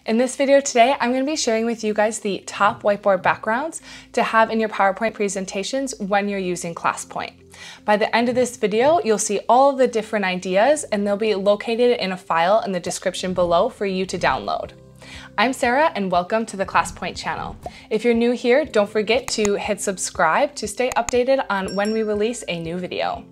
In this video today, I'm going to be sharing with you guys the top whiteboard backgrounds to have in your PowerPoint presentations when you're using ClassPoint. By the end of this video, you'll see all of the different ideas and they'll be located in a file in the description below for you to download. I'm Sarah and welcome to the ClassPoint channel. If you're new here, don't forget to hit subscribe to stay updated on when we release a new video.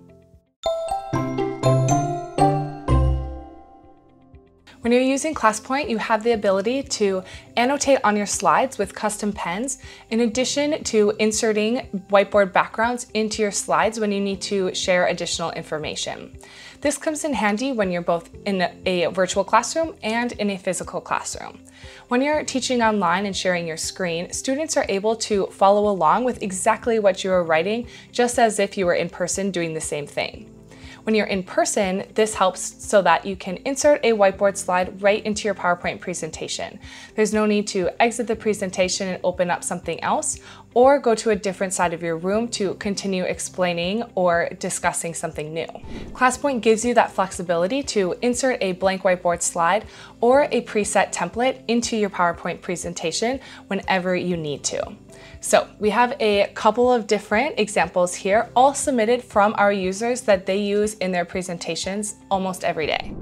When you're using ClassPoint, you have the ability to annotate on your slides with custom pens, in addition to inserting whiteboard backgrounds into your slides when you need to share additional information. This comes in handy when you're both in a virtual classroom and in a physical classroom. When you're teaching online and sharing your screen, students are able to follow along with exactly what you are writing, just as if you were in person doing the same thing. When you're in person, this helps so that you can insert a whiteboard slide right into your PowerPoint presentation. There's no need to exit the presentation and open up something else, or go to a different side of your room to continue explaining or discussing something new. ClassPoint gives you that flexibility to insert a blank whiteboard slide or a preset template into your PowerPoint presentation whenever you need to. So we have a couple of different examples here, all submitted from our users that they use in their presentations almost every day.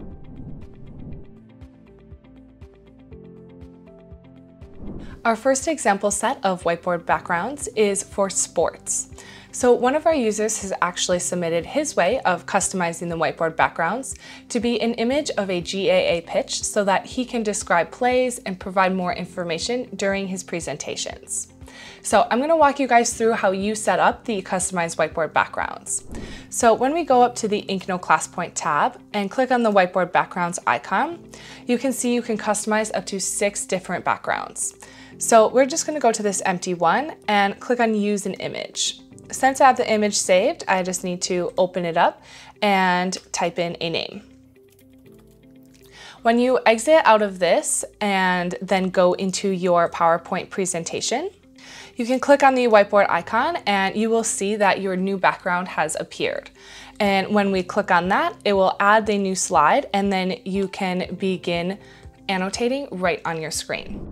Our first example set of whiteboard backgrounds is for sports. So one of our users has actually submitted his way of customizing the whiteboard backgrounds to be an image of a GAA pitch so that he can describe plays and provide more information during his presentations. So I'm going to walk you guys through how you set up the customized whiteboard backgrounds. So when we go up to the Ink No ClassPoint tab and click on the whiteboard backgrounds icon, you can see you can customize up to 6 different backgrounds. So we're just going to go to this empty one and click on use an image. Since I have the image saved, I just need to open it up and type in a name. When you exit out of this and then go into your PowerPoint presentation, you can click on the whiteboard icon and you will see that your new background has appeared. And when we click on that, it will add the new slide and then you can begin annotating right on your screen.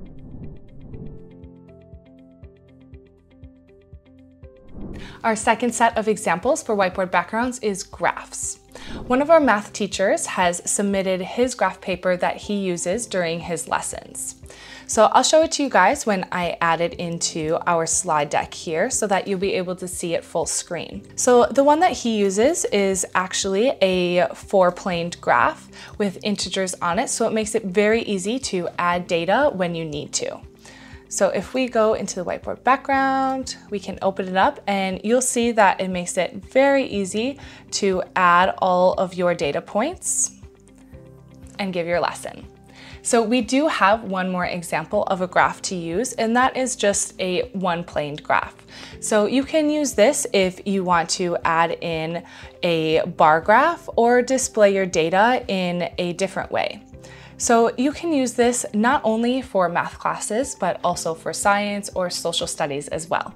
Our second set of examples for whiteboard backgrounds is graphs. One of our math teachers has submitted his graph paper that he uses during his lessons. So I'll show it to you guys when I add it into our slide deck here so that you'll be able to see it full screen. So the one that he uses is actually a 4-planed graph with integers on it, so it makes it very easy to add data when you need to. So if we go into the whiteboard background, we can open it up and you'll see that it makes it very easy to add all of your data points and give your lesson. So we do have one more example of a graph to use, and that is just a 1-planed graph. So you can use this if you want to add in a bar graph or display your data in a different way. So you can use this not only for math classes, but also for science or social studies as well.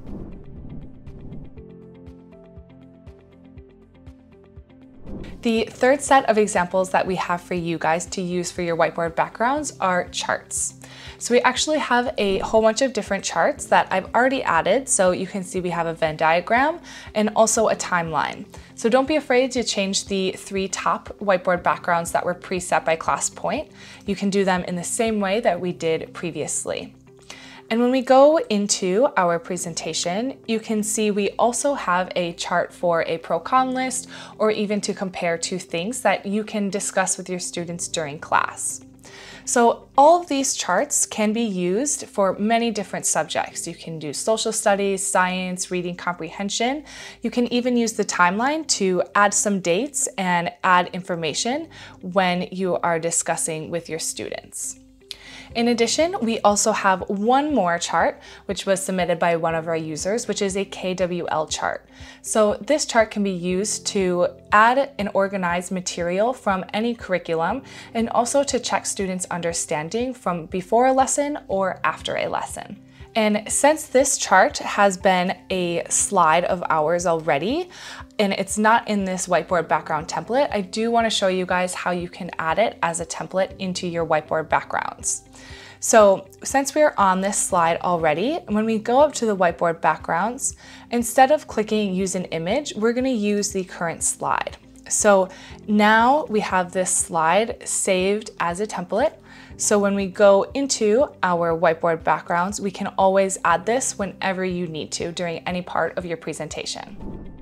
The third set of examples that we have for you guys to use for your whiteboard backgrounds are charts. So we actually have a whole bunch of different charts that I've already added. So you can see we have a Venn diagram and also a timeline. So don't be afraid to change the 3 top whiteboard backgrounds that were preset by ClassPoint. You can do them in the same way that we did previously. And when we go into our presentation, you can see we also have a chart for a pro-con list or even to compare 2 things that you can discuss with your students during class. So all of these charts can be used for many different subjects. You can do social studies, science, reading comprehension. You can even use the timeline to add some dates and add information when you are discussing with your students. In addition, we also have one more chart, which was submitted by one of our users, which is a KWL chart. So this chart can be used to add and organize material from any curriculum and also to check students' understanding from before a lesson or after a lesson. And since this chart has been a slide of ours already, and it's not in this whiteboard background template, I do want to show you guys how you can add it as a template into your whiteboard backgrounds. So since we're on this slide already, when we go up to the whiteboard backgrounds, instead of clicking use an image, we're going to use the current slide. So now we have this slide saved as a template. So when we go into our whiteboard backgrounds, we can always add this whenever you need to during any part of your presentation.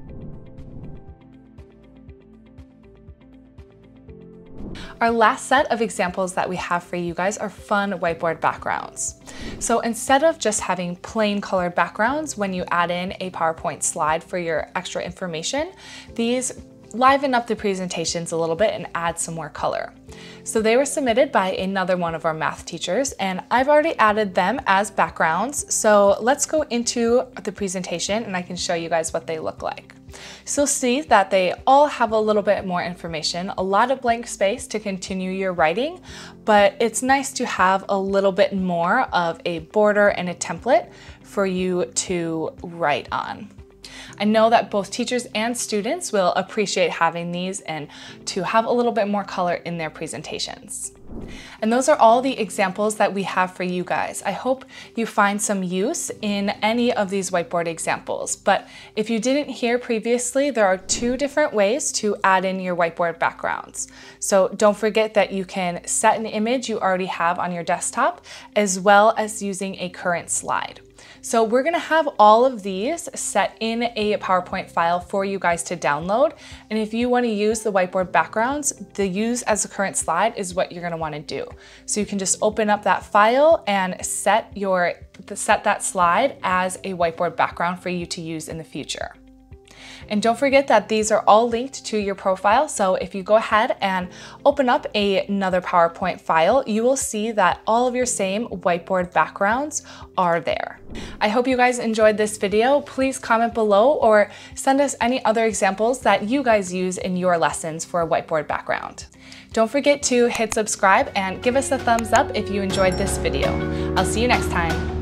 Our last set of examples that we have for you guys are fun whiteboard backgrounds. So instead of just having plain colored backgrounds when you add in a PowerPoint slide for your extra information, these liven up the presentations a little bit and add some more color. So they were submitted by another one of our math teachers, and I've already added them as backgrounds. So let's go into the presentation and I can show you guys what they look like. So you'll see that they all have a little bit more information, a lot of blank space to continue your writing, but it's nice to have a little bit more of a border and a template for you to write on. I know that both teachers and students will appreciate having these and to have a little bit more color in their presentations. And those are all the examples that we have for you guys. I hope you find some use in any of these whiteboard examples. But if you didn't hear previously, there are 2 different ways to add in your whiteboard backgrounds. So don't forget that you can set an image you already have on your desktop, as well as using a current slide. So we're gonna have all of these set in a PowerPoint file for you guys to download. And if you wanna use the whiteboard backgrounds, the use as a current slide is what you're gonna wanna do. So you can just open up that file and set that slide as a whiteboard background for you to use in the future. And don't forget that these are all linked to your profile. So if you go ahead and open up another PowerPoint file, you will see that all of your same whiteboard backgrounds are there. I hope you guys enjoyed this video. Please comment below or send us any other examples that you guys use in your lessons for a whiteboard background. Don't forget to hit subscribe and give us a thumbs up if you enjoyed this video. I'll see you next time.